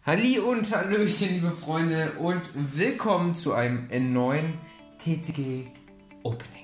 Halli und Hallöchen, liebe Freunde, und willkommen zu einem neuen TCG Opening.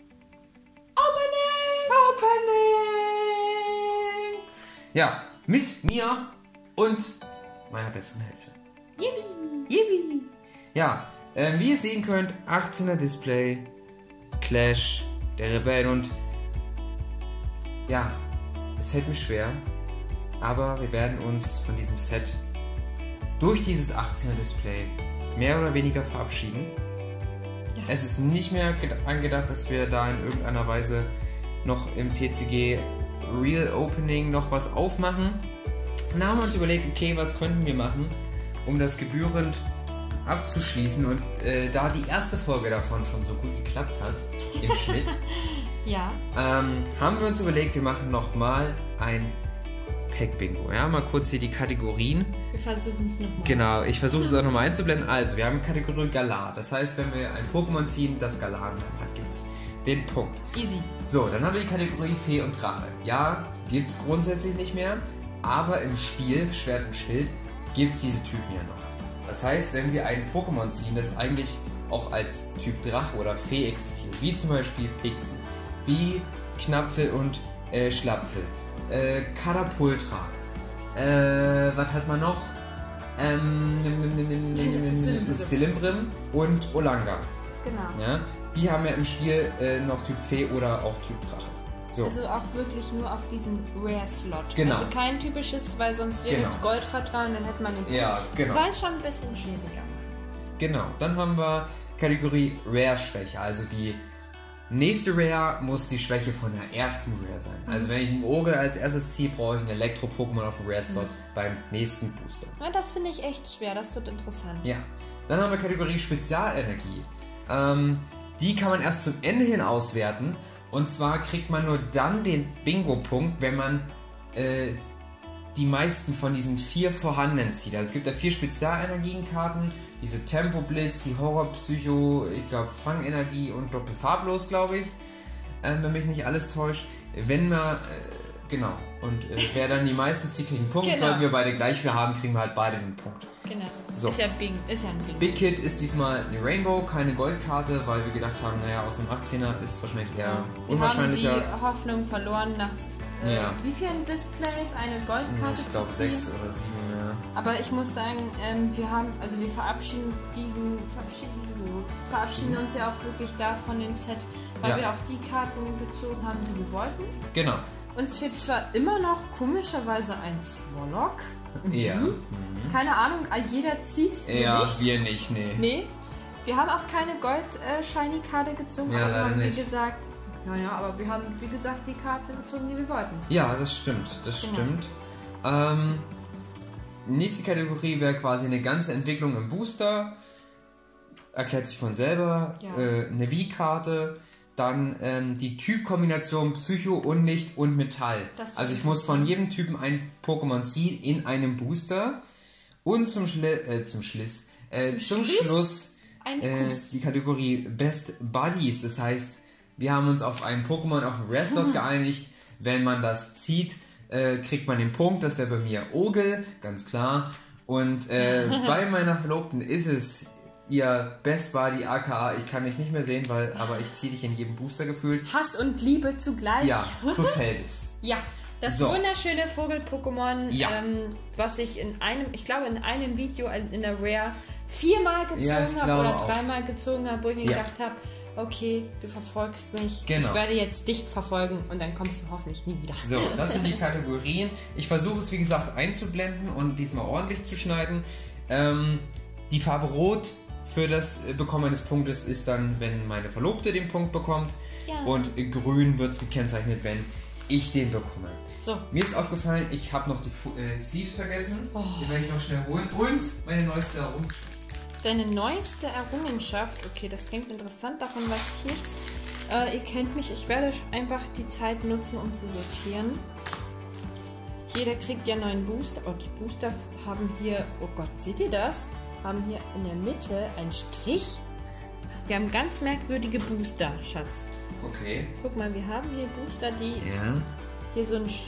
Ja, mit mir und meiner besseren Hälfte. Yippie! Ja, wie ihr sehen könnt, 18er Display, Clash, der Rebellen und ja, es fällt mir schwer, aber wir werden uns von diesem Set durch dieses 18er Display mehr oder weniger verabschieden. Ja. Es ist nicht mehr angedacht, dass wir da in irgendeiner Weise noch im TCG Real Opening noch was aufmachen. Und da haben wir uns überlegt, okay, was könnten wir machen, um das gebührend abzuschließen. Und da die erste Folge davon schon so gut geklappt hat, im Schnitt, ja. Haben wir uns überlegt, wir machen nochmal ein Pack-Bingo. Ja, mal kurz hier die Kategorien. Wir versuchen es nochmal. Genau, ich versuche es auch nochmal einzublenden. Also, wir haben Kategorie Galar. Das heißt, wenn wir ein Pokémon ziehen, das Galar hat, gibt es den Punkt. Easy. So, dann haben wir die Kategorie Fee und Drache. Ja, gibt es grundsätzlich nicht mehr, aber im Spiel Schwert und Schild gibt es diese Typen ja noch. Das heißt, wenn wir ein Pokémon ziehen, das eigentlich auch als Typ Drache oder Fee existiert, wie zum Beispiel Pixie, wie Knapfel und Schlapfel, Katapultra, was hat man noch? Cilimbrim und Olanga. Genau. Ja? Die haben ja im Spiel noch Typ Fee oder auch Typ Drache. So. Also auch wirklich nur auf diesem Rare-Slot. Genau. Also kein typisches, weil sonst wäre Genau. Goldrad dran, dann hätte man den Punkt. Ja, genau. Weil schon ein bisschen schwieriger. Genau. Dann haben wir Kategorie Rare-Schwäche. Also die nächste Rare muss die Schwäche von der ersten Rare sein. Also wenn ich einen Ogre als erstes ziehe, brauche ich einen Elektro-Pokémon auf dem Rare-Slot beim nächsten Booster. Ja, das finde ich echt schwer, das wird interessant. Ja. Dann haben wir Kategorie Spezialenergie. Die kann man erst zum Ende hin auswerten. Und zwar kriegt man nur dann den Bingo-Punkt, wenn man die meisten von diesen 4 vorhandenen zieht. Also es gibt da 4 Spezialenergienkarten. Diese Tempo-Blitz, die Horror-Psycho, ich glaube Fangenergie und Doppelfarblos, glaube ich. Wenn mich nicht alles täuscht. Wenn man, genau. Und wer dann die meisten zieht, kriegt einen Punkt. Genau. Sollten wir beide gleich viel haben, kriegen wir halt beide den Punkt. Genau. So. Ist ja ein Bingo. Big Kid ist diesmal eine Rainbow, keine Goldkarte, weil wir gedacht haben, naja, aus einem 18er ist wahrscheinlich eher unwahrscheinlicher. Wir haben die Hoffnung verloren nach wie vielen Displays eine Goldkarte ich glaube zu ziehen. 6 oder 7, ja. Aber ich muss sagen, wir verabschieden uns ja auch wirklich da von dem Set, weil wir auch die Karten gezogen haben, die wir wollten. Genau. Uns fehlt zwar immer noch komischerweise ein Swallock. Ja. Keine Ahnung, jeder zieht's Ja, nicht. wir nicht, nee. Nee. Wir haben auch keine Gold-Shiny-Karte gezogen, Ja, aber wir leider haben, wie nicht. gesagt, aber wir haben, wie gesagt, die Karten gezogen, die wir wollten. Ja, das stimmt, stimmt. Nächste Kategorie wäre quasi eine ganze Entwicklung im Booster. Erklärt sich von selber. Ja. Eine Wii-Karte. Dann die Typkombination Psycho, Unlicht und Metall. Also ich muss von jedem Typen ein Pokémon ziehen in einem Booster. Und zum Schluss die Kategorie Best Buddies. Das heißt, wir haben uns auf einen Pokémon auf dem Rare-Slot geeinigt. Wenn man das zieht, kriegt man den Punkt. Das wäre bei mir Ogel, ganz klar. Und bei meiner Verlobten ist es ihr Best Buddy, aka, ich kann dich nicht mehr sehen, aber ich ziehe dich in jedem Booster gefühlt. Hass und Liebe zugleich. Ja, Clefairdis. Ja, das wunderschöne Vogel-Pokémon, was ich in einem Video in der Rare 4-mal gezogen habe oder 3-mal gezogen habe, wo ich mir gedacht habe, okay, du verfolgst mich, ich werde jetzt dich verfolgen und dann kommst du hoffentlich nie wieder. So, das sind die Kategorien. Ich versuche es, wie gesagt, einzublenden und diesmal ordentlich zu schneiden. Die Farbe Rot für das Bekommen eines Punktes ist dann, wenn meine Verlobte den Punkt bekommt. Ja. Und grün wird es gekennzeichnet, wenn ich den bekomme. So. Mir ist aufgefallen, ich habe noch die Sleeves vergessen. Die werde ich noch schnell holen. Und meine neueste Errungenschaft. Deine neueste Errungenschaft, okay, das klingt interessant, davon weiß ich nichts. Ihr kennt mich, ich werde einfach die Zeit nutzen, um zu sortieren. Jeder kriegt ja 9 Booster. Oh, die Booster haben hier, oh Gott, seht ihr das? Haben hier in der Mitte einen Strich. Wir haben ganz merkwürdige Booster, Schatz. Okay. Guck mal, wir haben hier Booster, die hier so einen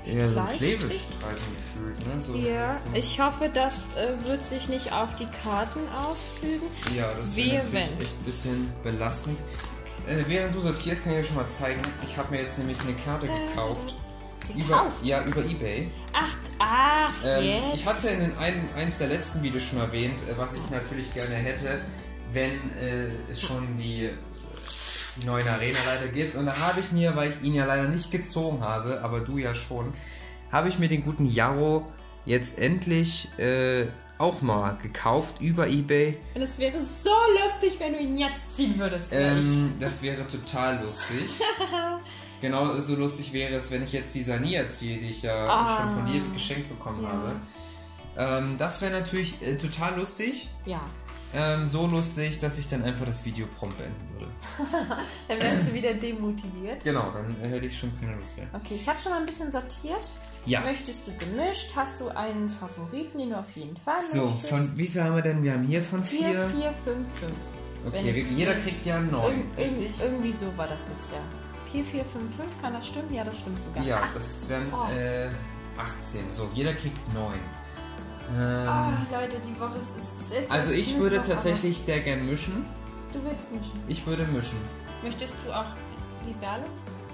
Ja, so Klebestreifen gefühlt, ne? So ja, ich hoffe, das wird sich nicht auf die Karten ausfügen. Ja, das wäre echt ein bisschen belastend. Während du sortierst, kann ich dir schon mal zeigen. Ich habe mir jetzt nämlich eine Karte gekauft. Über eBay. Ach, jetzt. Ich hatte in eins der letzten Videos schon erwähnt, was ich natürlich gerne hätte, wenn es schon die neuen Arena-Leiter gibt. Und da habe ich mir, weil ich ihn ja leider nicht gezogen habe, aber du ja schon, habe ich mir den guten Jarro jetzt endlich auch mal gekauft über eBay. Und es wäre so lustig, wenn du ihn jetzt ziehen würdest. Das wäre total lustig. Genau so lustig wäre es, wenn ich jetzt die Sania ziehe, die ich ja schon von dir geschenkt bekommen habe. Das wäre natürlich total lustig. Ja. So lustig, dass ich dann einfach das Video prompt beenden würde. Dann wärst du wieder demotiviert. Genau, dann hätte ich schon keine Lust mehr. Okay, ich habe schon mal ein bisschen sortiert. Ja. Möchtest du gemischt? Hast du einen Favoriten, den du auf jeden Fall so, möchtest? Von wie viel haben wir denn? Wir haben hier von 4. 4, 4, 5, 5. Okay, jeder kriegt ja 9, richtig? Irgendwie so war das jetzt ja. 4, 4, 5, 5, kann das stimmen? Ja, das stimmt sogar. Ja, das wären 18. So, jeder kriegt 9. Leute, die Woche ist jetzt... Also ich würde tatsächlich sehr gern mischen. Du willst mischen? Ich würde mischen. Möchtest du auch Libero?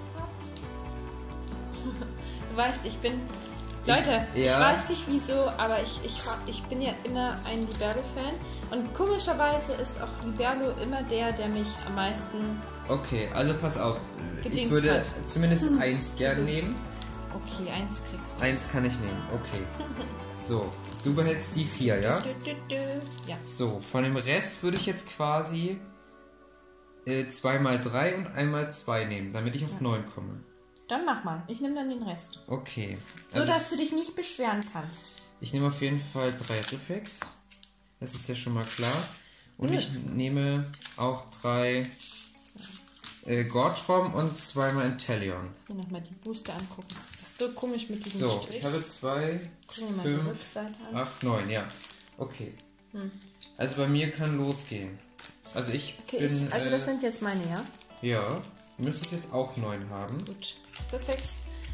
Du weißt, ich bin... Leute, ich weiß nicht wieso, aber ich bin ja immer ein Libero-Fan. Und komischerweise ist auch Libero immer der mich am meisten... Okay, also pass auf. Ich würde zumindest 1 gern nehmen. Okay, 1 kriegst du. 1 kann ich nehmen, okay. So, du behältst die 4, ja? Ja. So, von dem Rest würde ich jetzt quasi 2 mal 3 und 1 mal 2 nehmen, damit ich auf 9 komme. Dann mach mal. Ich nehme dann den Rest. Okay. So, also, dass du dich nicht beschweren kannst. Ich nehme auf jeden Fall 3 Riffex. Das ist ja schon mal klar. Und ich nehme auch 3 Gortrom und 2 mal Inteleon. Ich will nochmal die Booster angucken. Das ist so komisch mit diesem So, Strich. ich habe 2, 5, 8, 9, ja. Okay. Also bei mir kann losgehen. Also ich bin... also das sind jetzt meine, ja? Ja. Du müsstest jetzt auch 9 haben. Gut. Perfekt.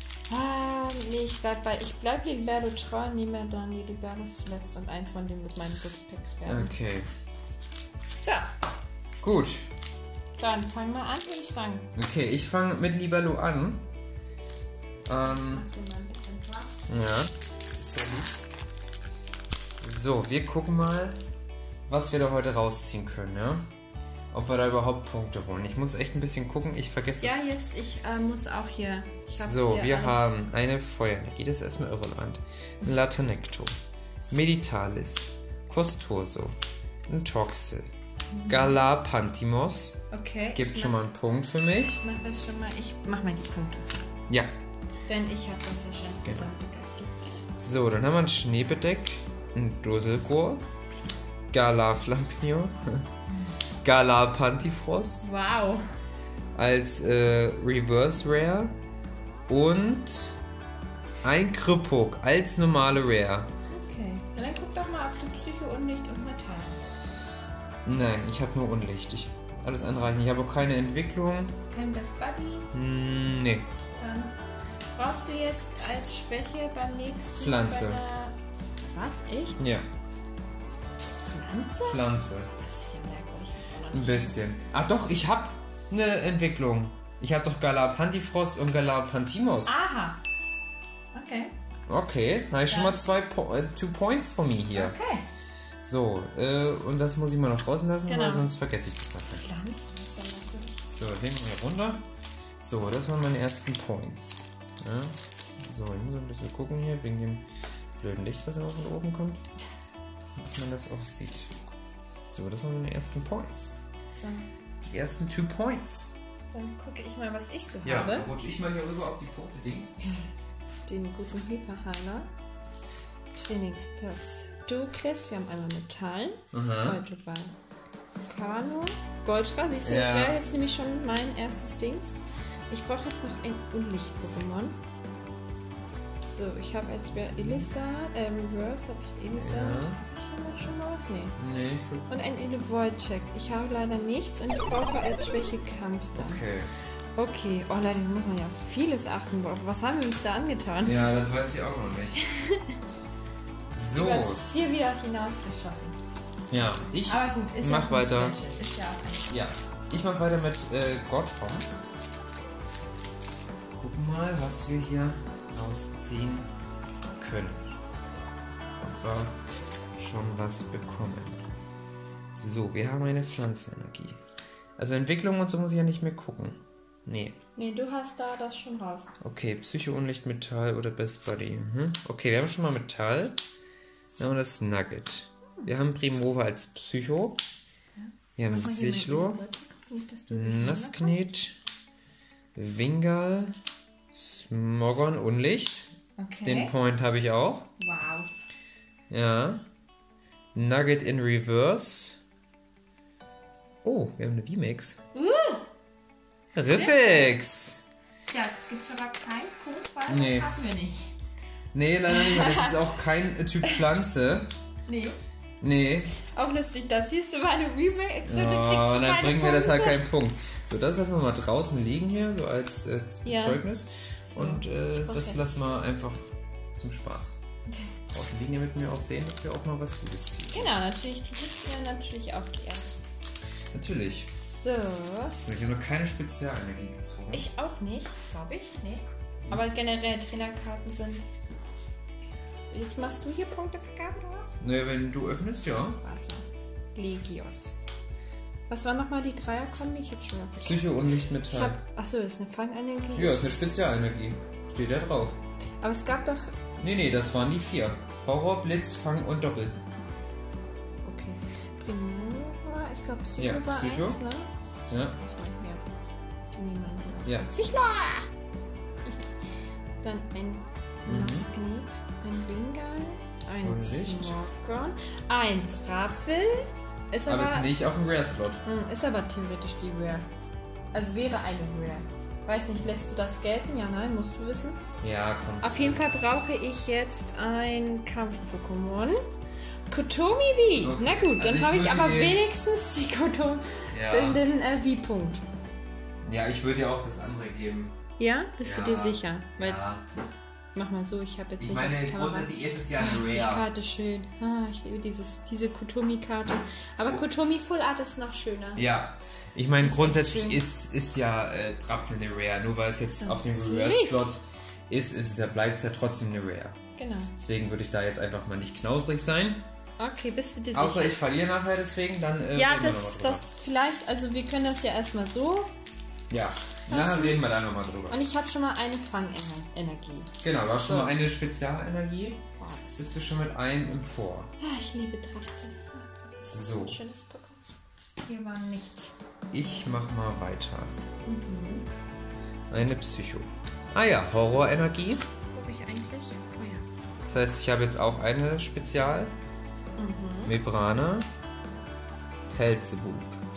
Nee, ich bleib Libero treu, nehme dann die Liberos zuletzt und 1 von denen mit meinen Glückspacks werden. Okay. So. Gut. Dann fangen wir an, würde ich sagen. Okay, ich fange mit Libero an. Mach dir mal ein bisschen Platz. Ja, das ist sehr lieb. So, wir gucken mal, was wir da heute rausziehen können, ja? Ob wir da überhaupt Punkte holen. Ich muss echt ein bisschen gucken, ich vergesse es. Ja, jetzt, ich muss auch hier... So, wir haben eine Feuerenergie, das ist erstmal irrelevant. Ein Latonecto, Meditalis, Costurso, ein Toxel, Galapantimos. Okay. Gibt schon mal einen Punkt für mich. Ich mach das schon mal. Ich mach mal die Punkte. Ja. Denn ich habe das wahrscheinlich gesagt als du. So, dann haben wir ein Schneebedeck, ein Dusselgor, Galaflampio, Galapantifrost. Wow. Als Reverse Rare und ein Kripuk als normale Rare. Okay. Dann guck doch mal, ob du Psycho, Unlicht und Metall hast. Nein, ich habe nur Unlicht. Alles andere reicht nicht. Ich habe auch keine Entwicklung. Kein Best Buddy? Nee. Dann brauchst du jetzt als Schwäche beim nächsten... Pflanze. Was? Echt? Ja. Pflanze? Pflanze. Das ist ja merkwürdig. Ein bisschen. Ah doch, ich habe eine Entwicklung. Ich habe doch Galapantifrost und Galapantimos. Aha. Okay. Okay, da habe ich schon mal 2 Points von mir hier. Okay. So, und das muss ich mal noch draußen lassen, weil sonst vergesse ich das nachher. Pflanzen ist ja merkwürdig. So, nehmen wir hier runter. So, das waren meine ersten Points. Ja. So, ich muss ein bisschen gucken hier, wegen dem blöden Licht, was immer von oben kommt. Dass man das auch sieht. So, das waren meine ersten Points. So. Die ersten 2 Points. Dann gucke ich mal, was ich so ja, habe. Ja, dann rutsche ich mal hier rüber auf die Punkte-Dings. Den guten Hyperheiler. Trainingsplatz. Duclis, wir haben einmal Metall. Heute bei Kano. Goldra, siehst du, das wäre jetzt nämlich schon mein erstes Dings. Ich brauche jetzt noch ein Unlicht-Pokémon. So, ich habe als Elisa, Reverse habe ich Elisa. Ja. Ich habe schon mal was? Nee. Und ein Elevoid-Check. Ich habe leider nichts und ich brauche als Schwäche Kampf dann. Okay. Okay, oh Leute, da muss man ja auf vieles achten. Was haben wir uns da angetan? Ja, das weiß ich auch noch nicht. So. Du hast es hier wieder hinausgeschossen. Ja, ich Aber gut, ist mach ja weiter. Ist ja auch Ja, ich mach weiter mit Gottrom. Gucken mal, was wir hier rausziehen können. Ob wir schon was bekommen. So, wir haben eine Pflanzenenergie. Also Entwicklung und so muss ich ja nicht mehr gucken. Nee. Nee, du hast da das schon raus. Okay, Psycho, Unlicht, Metall oder Best Buddy. Okay, wir haben schon mal Metall. Ja, und das Nugget. Wir haben Primova als Psycho. Wir haben Sichlor, Nasknet, Wingal, Smogon, Unlicht. Okay. Den Point habe ich auch. Wow. Ja. Nugget in Reverse. Oh, wir haben eine VMAX. Riffix! Tja, gibt's aber keinen Punkt, weil Nee. das hatten wir nicht. Nee, leider nicht. Das ist auch kein Typ Pflanze. Nee. Nee. Auch lustig, da ziehst du meine Remix und du kriegst Oh, dann keine bringen wir das halt Punkte. keinen Punkt. So, das lassen wir mal draußen liegen hier, so als Ja. Zeugnis. So, Und das okay. lassen wir einfach zum Spaß draußen liegen, damit wir auch sehen, dass wir auch mal was Gutes ziehen. Genau, natürlich, die sitzen ja natürlich auch gerne. Natürlich. So. So, ich habe noch keine Spezialenergie gezogen. Ich auch nicht, glaube ich. Nee. Aber generell Trainerkarten sind. Jetzt machst du hier Punktevergabe oder was? Naja, wenn du öffnest, ja. Wasser. Legios. Was war nochmal die Dreierkombi? Ich hab schon mal vergessen. Psycho und Ich Lichtmetall. hab. Achso, das ist eine Fangenergie. Ja, ist eine Spezialenergie. Steht da drauf. Aber es gab doch. Nee, das waren die 4. Horror, Blitz, Fang und Doppel. Okay. Primova, ich glaube Psycho Ja, war Psycho. 1, ne? Ja. Was war hier? Die nehmen wir Ja. Sichlor! Dann ein Nasknet, ein Wingal, ein Unlicht. Smogon, ein Trapfel. Ist Aber aber, ist nicht auf dem Rare-Slot. ist aber theoretisch die Rare. Also wäre eine Rare. Weiß nicht, lässt du das gelten? Ja, nein, musst du wissen. Ja, komm. Auf jeden Fall brauche ich jetzt ein Kampf-Pokémon. Kotomi V. Okay. Na gut, Also dann ich habe ich würde aber dir- wenigstens die Kotomi, Ja. den V-Punkt. Ja, ich würde dir auch das andere geben. Ja? Bist Ja. du dir sicher? Weil, Ja. mach mal so, ich habe jetzt Ich nicht meine, auf die Kamera. grundsätzlich ist es ja Ah, ein ist die Rare. Karte schön. Ich liebe diese Kotomi-Karte. Aber Kotomi Full Art ist noch schöner. Ja, ich meine, Ist grundsätzlich echt ist ja Trapfel eine Rare. Nur weil es jetzt So, auf dem sweet. Reverse-Slot ist, bleibt es ja trotzdem eine Rare. Genau. Deswegen würde ich da jetzt einfach mal nicht knausrig sein. Okay, bist du dir Außer sicher? ich verliere nachher, deswegen dann Ja, reden wir nochmal drüber. das vielleicht, also wir können das ja erstmal so. Ja, nachher reden wir da nochmal drüber. Und ich habe schon mal eine Fangenergie. Genau, du hast schon So. mal eine Spezialenergie. Boah, das- Bist du schon mit einem im Vor. Ich liebe Trapfel. So, Schönes Pokémon. Hier war nichts. ich mach mal weiter. Mhm. Eine Psycho. Ah ja, Horrorenergie. Was brauche ich eigentlich? Feuer. Das heißt, ich habe jetzt auch eine Spezial. Mebrana. Pelzebub.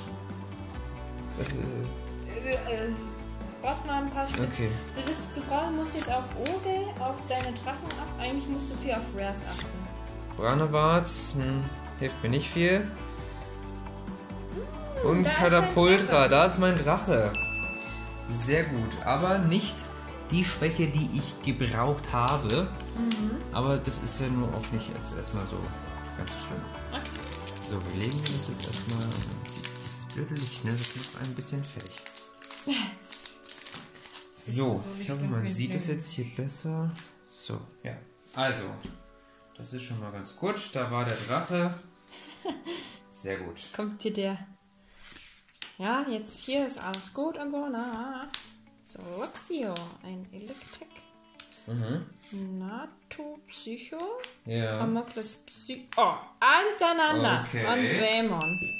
Brauchst mal ein paar Stück. Okay. Du musst jetzt auf Ogel, auf deine Drachen achten. Eigentlich musst du viel auf Rares achten. Branawarts, hilft mir nicht viel. Und da ist Katapultra, mein Drache. da ist mein Drache. Sehr gut, aber nicht die Schwäche, die ich gebraucht habe. Aber das ist ja nur auch nicht jetzt erstmal so ganz so schlimm. Okay. So, wir legen das jetzt erstmal. Das blöde Licht, ne? Das macht ein bisschen fertig. So, ich hoffe, man sieht es jetzt hier besser. So, ja. Also, das ist schon mal ganz gut. Da war der Drache. Sehr gut. Kommt hier der. Ja, jetzt hier ist alles gut und so. Na. So, Luxio. Ein Electek. Nato Psycho. Ja. Damokles Psycho. Oh, hintereinander. Okay. Und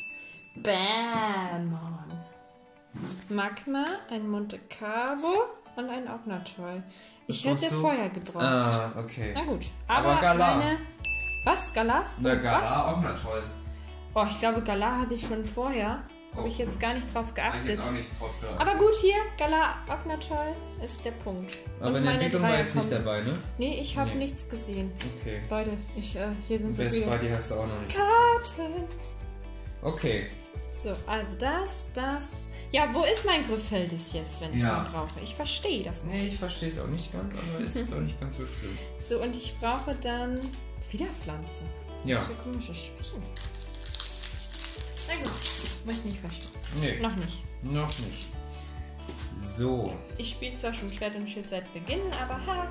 Bämon. Magma, ein Monte Carlo und ein Ognatoll. Ich Was hätte brauchst du? Feuer gebraucht. Ah, okay. Na gut. Aber Aber Galar. meine... Was? Galar? Na, Was? Gala auch mal toll. Oh, ich glaube, Galar hatte ich schon vorher. Habe ich jetzt gar nicht drauf Ich geachtet. jetzt auch nicht drauf geachtet. Aber gut, hier, Galar Ognatoll ist der Punkt. Aber Und in der meine Entwicklung war Dreier jetzt nicht kommen. dabei, ne? Nee, ich habe Nee. nichts gesehen. Okay. Leute, hier sind so Best viele Buddy hast du auch noch nicht. Karten. Okay. So, also das. Ja, wo ist mein Grifffeldis jetzt, wenn ich es mal brauche? Ich verstehe das nicht. Nee, ich verstehe es auch nicht ganz, aber ist jetzt auch nicht ganz so schlimm. So, und ich brauche dann wieder Pflanze. Ja. Was für komische Schwächen. Na gut, muss ich nicht verstehen. Nee. Noch nicht. Noch nicht. So. Ich spiele zwar schon Schwert und Schild seit Beginn, aber ha.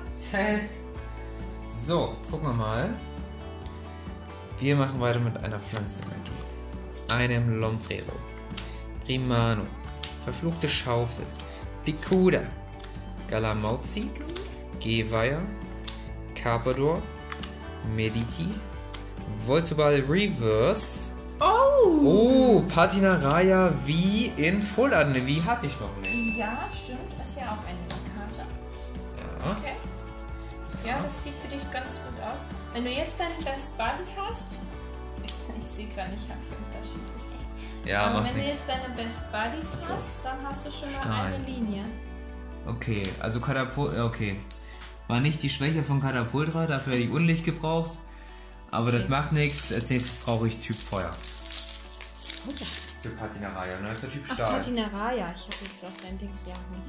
So, gucken wir mal. Wir machen weiter mit einer Pflanzenmagie. Einem Lombrero. Primano. Verfluchte Schaufel. Picuda. Galamauzi. Geweiher. Carpador. Mediti. Voltoball Reverse. Oh, Patinaraya wie in Full Art. Ne, wie hatte ich noch nicht. Ja, stimmt. Ist ja auch eine Karte. Ja. Okay. Ja, das sieht für dich ganz gut aus. Wenn du jetzt deinen Best Buddy hast, ich sehe gerade, ich habe hier Unterschiede. Ja, aber macht wenn du nichts. jetzt deine Best Buddies hast, dann hast du schon mal Stein. eine Linie. Okay, also Katapult, okay. War nicht die Schwäche von Katapultra, dafür die Unlicht gebraucht. Aber das macht nichts. Als nächstes brauche ich Typ Feuer. Okay. Für Patinaraya, ne? Das ist der Typ Ach, Stahl. Patinaraya. Ich habe jetzt auf dein Dings jagen.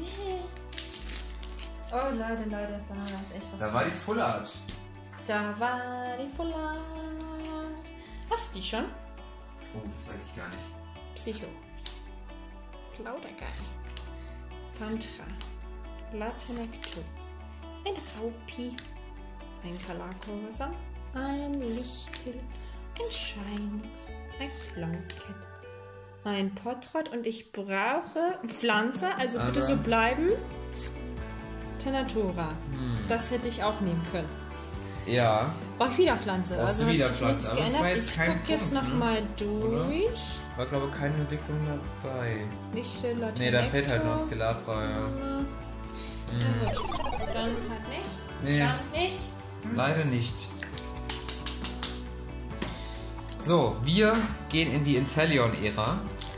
Oh, Leute, da ist echt was. Da war die Full Art. Da war die Fuller. Hast du die schon? Oh, das weiß ich gar nicht. Psycho. Plaudergeil. Fantra. Latenecto. Ein Raupi. Ein Kalakorasan. Ein Lichtel. Ein Scheinux. Ein Flonket. Ein Potrot. Und ich brauche Pflanze. Also bitte so bleiben. Tenatura. Das hätte ich auch nehmen können. Ja. Brauche ich wieder Pflanze. Brauchst Also du wieder hat sich Pflanze, nichts aber das war geändert. jetzt Ich kein gucke jetzt Punkt, nochmal durch. War, glaube ich, keine Entwicklung dabei. Nicht Latinecto. Nee, da fehlt halt noch Skelatbra, ja. Na gut, dann halt nicht. Nee. Dann nicht. Leider nicht. So, wir gehen in die Inteleon-Ära.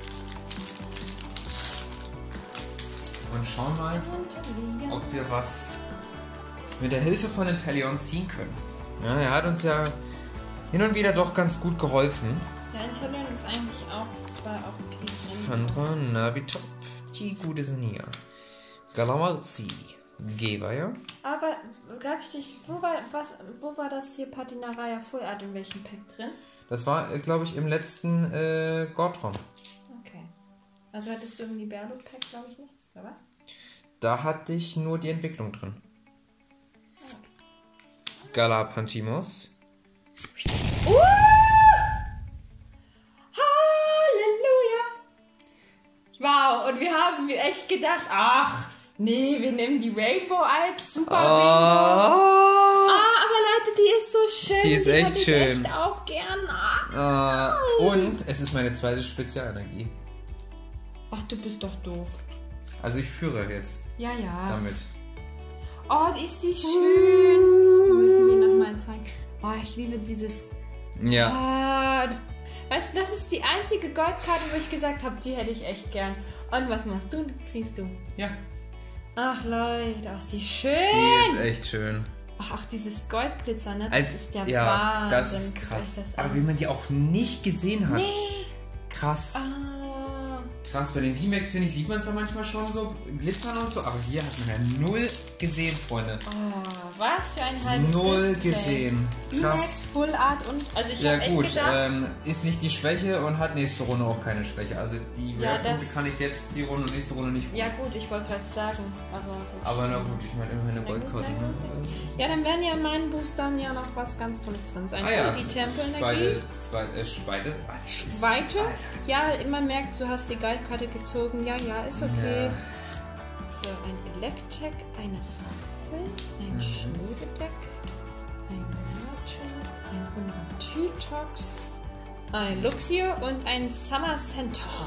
Und schauen mal, ob wir was mit der Hilfe von Inteleon ziehen können. Ja, er hat uns ja hin und wieder doch ganz gut geholfen. Der Inteleon ist eigentlich auch bei OP drin. Fandra, Navitop, die gute Sania. Galamauzi, Geweiher. Aber, gab ich dich, wo war das hier Patinaraya Full Art, in welchem Pack drin? Das war, glaube ich, im letzten Gordron. Okay. Also hattest du im Liberlo-Pack, glaube ich, nichts, oder was? Da hatte ich nur die Entwicklung drin. Galapantimos. Halleluja! Wow, und wir haben echt gedacht, ach, nee, wir nehmen die Rainbow als Super Rainbow. Aber Leute, die ist so schön. Die ist echt schön. Ich echt auch gern. Und es ist meine zweite Spezialenergie. Ach, du bist doch doof. Also ich führe jetzt Ja. damit. Oh, ist die schön. Wir müssen die nochmal zeigen. Oh, ich liebe dieses... Ja. Weißt du, das ist die einzige Goldkarte, wo ich gesagt habe, die hätte ich echt gern. Und was machst du? Ziehst du? Ja. Ach Leute, ist die schön. Die ist echt schön. Ach, dieses Goldglitzer, ne? Das ist der ja, Wahnsinn. das ist krass. Aber wie man die auch nicht gesehen hat. Nee. Krass. Krass, bei den V-Max, finde ich, sieht man es da manchmal schon so glitzern und so. Aber hier hat man ja null gesehen, Freunde. Oh, was für ein halbes Null Display. gesehen. Krass. Full Art und... Also ich Ja habe echt gut, gedacht... ist nicht die Schwäche und hat nächste Runde auch keine Schwäche. Also die Ja, Rare-Punkte das- kann ich jetzt die Runde und nächste Runde nicht holen. Ja gut, ich wollte gerade sagen, aber... Gut. Aber na gut, ich meine immerhin eine Na gut, Goldkarte. na Ne? Ja, dann werden ja in meinen Boostern ja noch was ganz Tolles drin sein. Ja, Die Tempelenergie. Speite. Weite. Ja, man merkt, du hast die Guide-Karte gezogen. Ja, ist okay. Ja. So, ein Electek, eine Raffel, ein Schneebedeck, ein Martin, ein Unratitox, ein Luxio und ein Summer Centaur.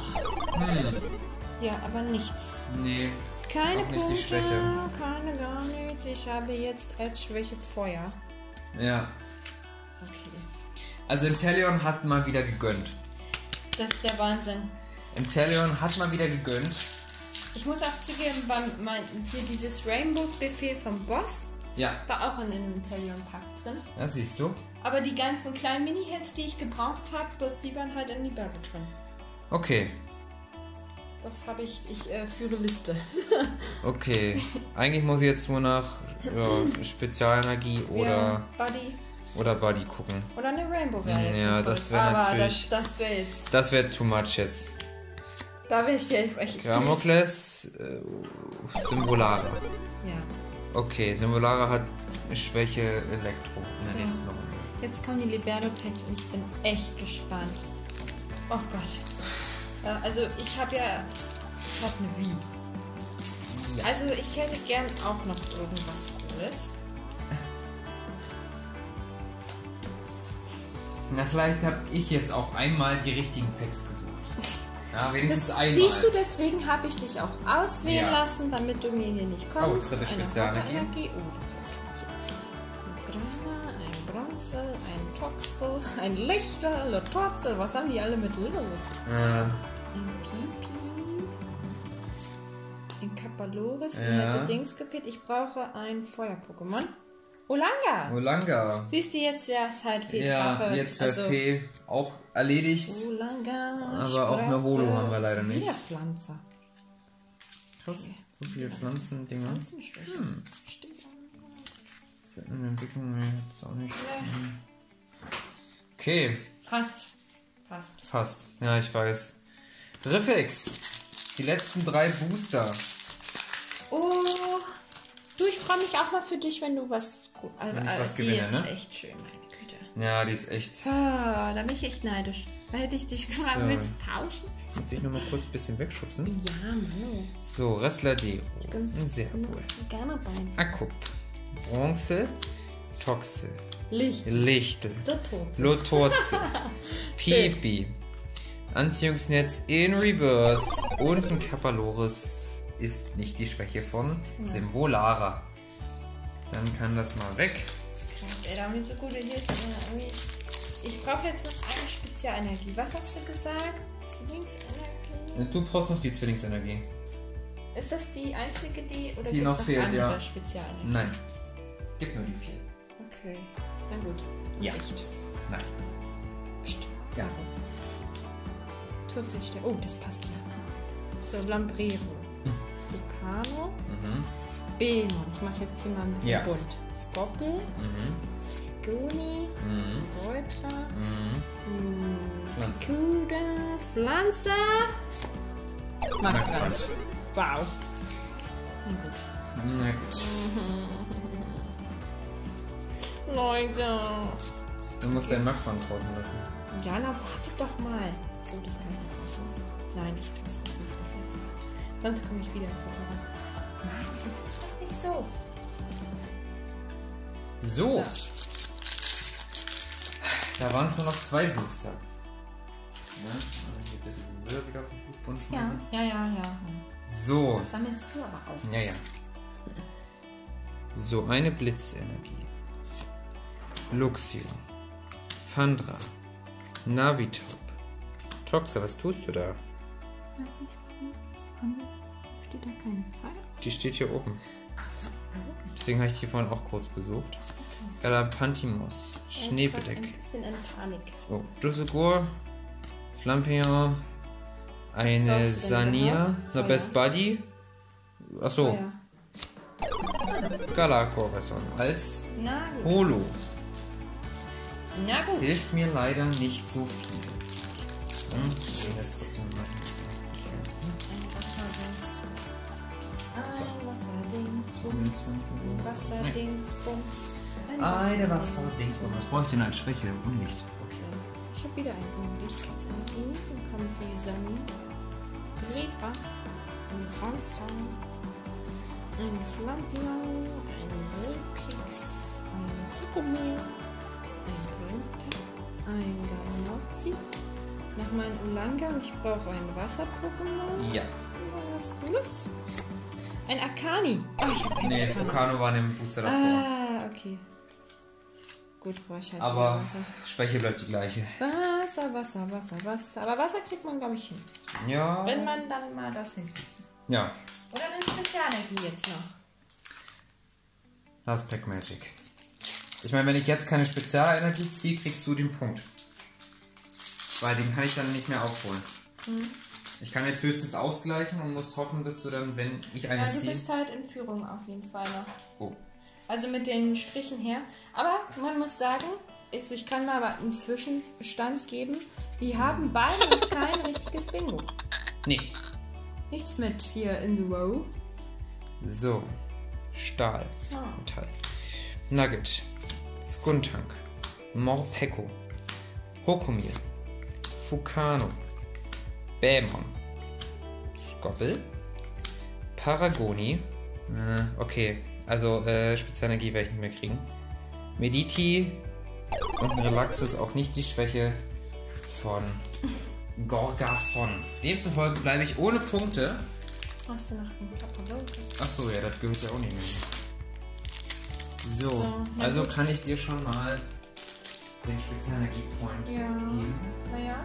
Ja, aber nichts. Nee. Keine Auch nicht die Punkte, Schwäche. keine gar nichts. Ich habe jetzt als Schwäche Feuer. Ja. Okay. Also Inteleon hat mal wieder gegönnt. Das ist der Wahnsinn. Inteleon hat mal wieder gegönnt. Ich muss auch zugeben, hier dieses Rainbow-Befehl vom Boss war auch in einem Inteleon-Pack drin. Ja, siehst du. Aber die ganzen kleinen Mini-Hits, die ich gebraucht habe, die waren halt in die Berge drin. Okay. Das habe ich führe Liste. Okay, eigentlich muss ich jetzt nur nach Spezialenergie oder Buddy gucken. Oder eine Rainbow wäre ja, das wäre natürlich... Das wäre jetzt... Das wäre too much jetzt. Da wäre ich dir echt... Gramokles, Symbolara. Ja. Okay, Symbolara hat Schwäche Elektro in der nächsten Runde. Jetzt kommen die Liberto-Packs und ich bin echt gespannt. Oh Gott. Also ich habe eine Wii. Ja. Also ich hätte gern auch noch irgendwas Cooles. Na, vielleicht habe ich jetzt auch einmal die richtigen Packs gesucht. Ja, wenigstens einmal. Siehst du, deswegen habe ich dich auch auswählen lassen, damit du mir hier nicht kommst. Oh, dritte Spezialenergie. Oh, das war ein Bronze, ein Toxtel, ein Lichtel, ein Torzel. Was haben die alle mit Little? Ein Pipi. Ein Kapaloris. Mir hätte Dings gefehlt. Ich brauche ein Feuer-Pokémon. Olanga. Siehst du, jetzt wäre es halt Fee-Drache. Ja, jetzt wäre Fee auch erledigt. Olanga. Aber auch eine Holo haben wir leider nicht. Wieder Pflanzer. Krass. So viele Pflanzendinger. Pflanzenschwäche. Ist in der Entwicklung jetzt auch nicht. Okay. Fast. Ja, ich weiß. Riffix. Die letzten 3 Booster. Oh. Du, ich freue mich auch mal für dich, wenn du was... Wenn ich was die gewinne, ist ne? echt schön, meine Güte. Ja, die ist echt... da bin ich echt neidisch. Da hätte ich dich gerade mit tauschen. Muss ich nochmal kurz ein bisschen wegschubsen? Ja, Mann. So, Restler D. Ich bin sehr cool. Gerne bei. Akkup. Bronze. Toxe. Lichtel. Lotorze. Pipi. Anziehungsnetz in Reverse. Und ein Kapaloris ist nicht die Schwäche von Symbolara. Dann kann das mal weg. Krass, ey, da haben wir so gute Hits. Ich brauche jetzt noch eine Spezialenergie. Was hast du gesagt? Zwillingsenergie? Du brauchst noch die Zwillingsenergie. Ist das die einzige, oder die noch fehlt, andere Spezialenergie? Nein. Gibt nur die 4. Okay, na gut. Ja. Licht. Nein. Psst. Ja. Turfelstern. Oh, das passt ja. So, Lambrero. Vulcano. Beemon. Ich mache jetzt hier mal ein bisschen bunt. Skoppel. Goni. Reutra. Kuda. Pflanze. Magbrand. Wow. Na gut. Leute. Du musst deinen Magbrand draußen lassen. Jana, warte doch mal. So, das kann ich nicht rauslassen. Nein, ich tue es doch nicht. Das jetzt. Sonst komme ich wieder einfach ran. Nein, jetzt mach doch nicht so. So. Da waren es nur noch 2 Booster. Ja, hier ein bisschen Müll wieder auf den Fußboden schmeißen. Ja. So. Das sammelst du aber auch. Ja. So, eine Blitzenergie. Luxio. Phandra. Navitop. Toxa, was tust du da? Weiß nicht. Steht da keine Zeit? Die steht hier oben. Deswegen habe ich die vorhin auch kurz besucht. Galapantimos. Schneebedeck. Ein bisschen in Panik. So, Dussegur. Flampion. Eine Sania. Eine Best Buddy. Achso. Galakorason als Holo. Na gut. Hilft mir leider nicht so viel. Eine Wasserdingsbums. Was brauche ich denn als Schwäche? Unlicht. Ich habe wieder ein Unlichtsenergie. Dann kommt die Sani. Reaper. Ein Bronzer. Ein Flampion. Ein Vulpix. Ein Fukumir. Ein Brenta. Ein Galanoxi. Nochmal ein Olanga. Und ich brauche ein Wasser-Pokémon. Ja. Was Cooles. Ein Akani. Oh, ich habe keinen Nee, Vulcano war in dem Booster davor. Ah, okay. Gut, brauche ich halt aber Wasser. Schwäche bleibt die gleiche. Wasser. Aber Wasser kriegt man, glaube ich, hin. Ja. Wenn man dann mal das hinkriegt. Ja. Oder eine Spezialenergie jetzt noch. Das ist Black Magic. Ich meine, wenn ich jetzt keine Spezialenergie ziehe, kriegst du den Punkt. Weil den kann ich dann nicht mehr aufholen. Ich kann jetzt höchstens ausgleichen und muss hoffen, dass du dann, wenn ich eine ziehe... Ja, du bist halt in Führung auf jeden Fall noch. Oh. Also mit den Strichen her. Aber man muss sagen, ich kann mal einen Zwischenstand geben. Wir haben beide noch kein richtiges Bingo. Nee. Nichts mit hier in the row. So. Stahl. Metall. Nugget. Skuntank. Morpeko. Hokomil. Fukano. Bämon. Skoppel. Paragoni. Okay, also Spitzenenergie werde ich nicht mehr kriegen. Mediti. Und ein Relaxo ist auch nicht die Schwäche von Gorgason. Demzufolge bleibe ich ohne Punkte. Hast du noch einen Katalog? Achso, ja, das gehört ja auch nicht mehr. So, also kann ich dir schon mal den Spitzenenergie-Point geben. Ja.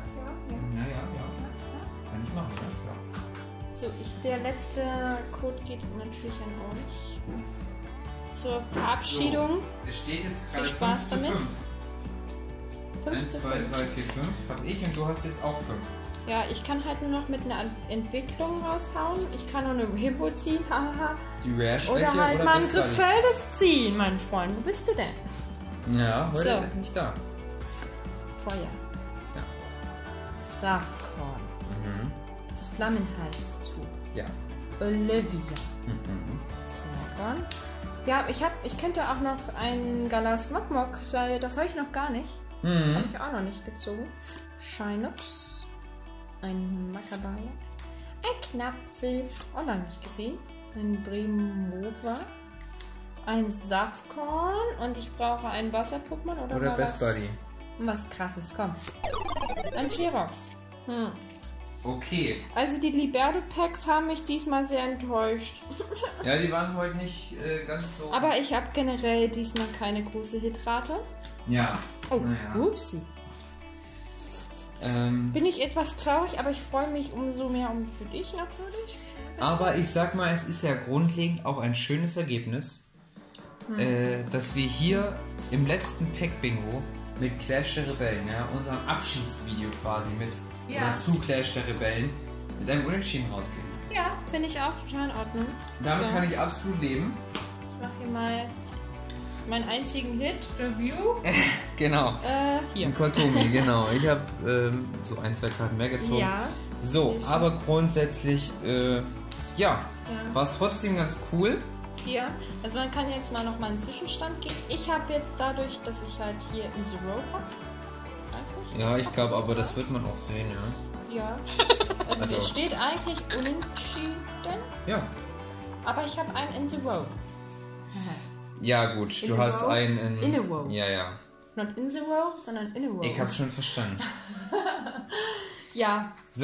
Kann ich machen, ja. So, der letzte Code geht natürlich an euch. Zur Verabschiedung. So, es steht jetzt gerade Viel Spaß 5 zu 5. 1, 2, 3, 4, 5 habe ich und du hast jetzt auch 5. Ja, ich kann halt nur noch mit einer Entwicklung raushauen. Ich kann noch eine Hippo ziehen, haha. Die Rare-Schwäche oder halt oder mal ein Griffeldes ziehen, mein Freund. Wo bist du denn? Ja, heute nicht da. Feuer. Ja. Saftkorn. Das Flammenhalstuch. Ja. Olivia. Smogon. Ja, ich könnte auch noch ein Galas Mokmok, weil das habe ich noch gar nicht. Habe ich auch noch nicht gezogen. Shinox. Ein Makabaya. Ein Knapfel. Auch noch nicht gesehen. Ein Bremova. Ein Saftkorn. Und ich brauche einen Wasser-Pokémon oder Best Buddy. Was krasses, komm. Ein Chirox. Okay. Also die Liberdo-Packs haben mich diesmal sehr enttäuscht. Ja, die waren heute nicht ganz so... Aber ich habe generell diesmal keine große Hitrate. Ja. Oh, upsi. Bin ich etwas traurig, aber ich freue mich umso mehr für dich natürlich. Aber ich sag mal, es ist ja grundlegend auch ein schönes Ergebnis, dass wir hier im letzten Pack-Bingo mit Clash der Rebellen, ja, unserem Abschiedsvideo quasi oder zu Clash der Rebellen, mit einem Unentschieden rausgehen. Ja, finde ich auch total in Ordnung. Damit kann ich absolut leben. Ich mache hier mal meinen einzigen Hit, Review. Genau. Hier. Ein Kotomi, genau. Ich habe so 1, 2 Karten mehr gezogen. Ja. So, aber grundsätzlich, war es trotzdem ganz cool. Hier, also man kann jetzt mal noch mal einen Zwischenstand geben. Ich habe jetzt dadurch, dass ich halt hier in the row habe. Weiß nicht. Ja, ich glaube, aber das wird man auch sehen, ja. Ja. Also es steht eigentlich unentschieden. Ja. Aber ich habe einen in the row. Ja gut, du hast einen in a row. Ja. Not in the row, sondern in a row. Ich habe schon verstanden. Ja. So.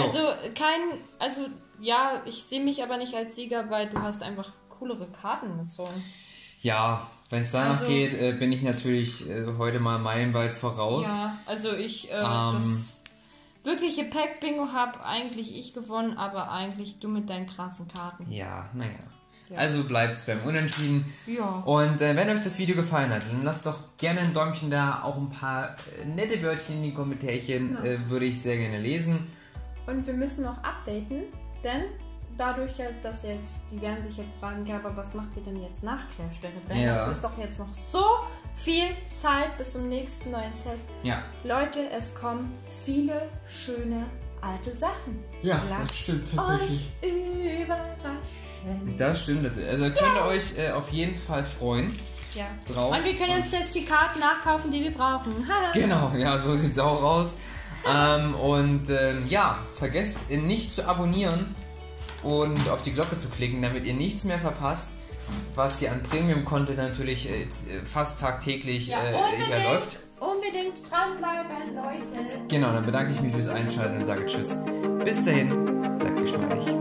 Ich sehe mich aber nicht als Sieger, weil du hast einfach coolere Karten gezogen. Ja, wenn es danach geht, bin ich natürlich heute mal meilenweit voraus. Ja, also das wirkliche Pack-Bingo habe eigentlich ich gewonnen, aber eigentlich du mit deinen krassen Karten. Ja, naja. Ja. Also bleibt es beim Unentschieden. Ja. Und wenn euch das Video gefallen hat, dann lasst doch gerne ein Däumchen da, auch ein paar nette Wörtchen in die Kommentärchen, würde ich sehr gerne lesen. Und wir müssen noch updaten, denn dadurch, dass die werden sich jetzt fragen, ja, aber was macht ihr denn jetzt nach Clash der Rebellen? Ja. Das ist doch jetzt noch so viel Zeit bis zum nächsten neuen Set. Ja. Leute, es kommen viele schöne alte Sachen. Ja, das stimmt tatsächlich. Euch überraschen. Das stimmt. Also könnt ihr euch auf jeden Fall freuen. Ja. Drauf. Und wir können uns jetzt die Karten nachkaufen, die wir brauchen. Genau, ja, so sieht's auch aus. Vergesst nicht zu abonnieren und auf die Glocke zu klicken, damit ihr nichts mehr verpasst, was hier an Premium-Content natürlich fast tagtäglich hier läuft. Unbedingt dranbleiben, Leute. Genau, dann bedanke ich mich fürs Einschalten und sage Tschüss. Bis dahin, bleibt geschmeidig.